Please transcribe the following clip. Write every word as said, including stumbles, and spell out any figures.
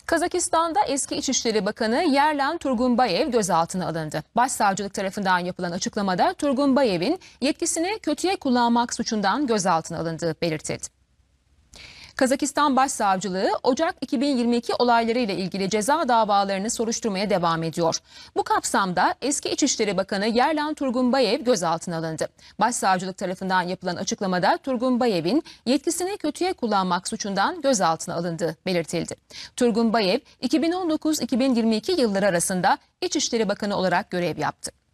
Kazakistan'da eski İçişleri Bakanı Yerlan Turgunbayev gözaltına alındı. Başsavcılık tarafından yapılan açıklamada Turgunbayev'in yetkisini kötüye kullanmak suçundan gözaltına alındığı belirtildi. Kazakistan Başsavcılığı Ocak iki bin yirmi iki olaylarıyla ilgili ceza davalarını soruşturmaya devam ediyor. Bu kapsamda eski İçişleri Bakanı Yerlan Turgunbayev gözaltına alındı. Başsavcılık tarafından yapılan açıklamada Turgunbayev'in yetkisini kötüye kullanmak suçundan gözaltına alındığı belirtildi. Turgunbayev iki bin on dokuz iki bin yirmi iki yılları arasında İçişleri Bakanı olarak görev yaptı.